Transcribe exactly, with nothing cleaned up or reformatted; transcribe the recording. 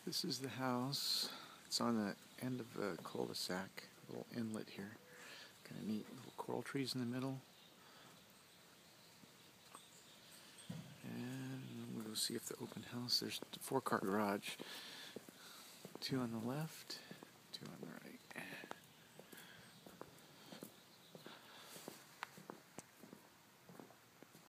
This is the house. It's on the end of a cul-de-sac, a little inlet here. Kind of neat little coral trees in the middle. And we'll go see if the open house, there's a four-car garage. Two on the left.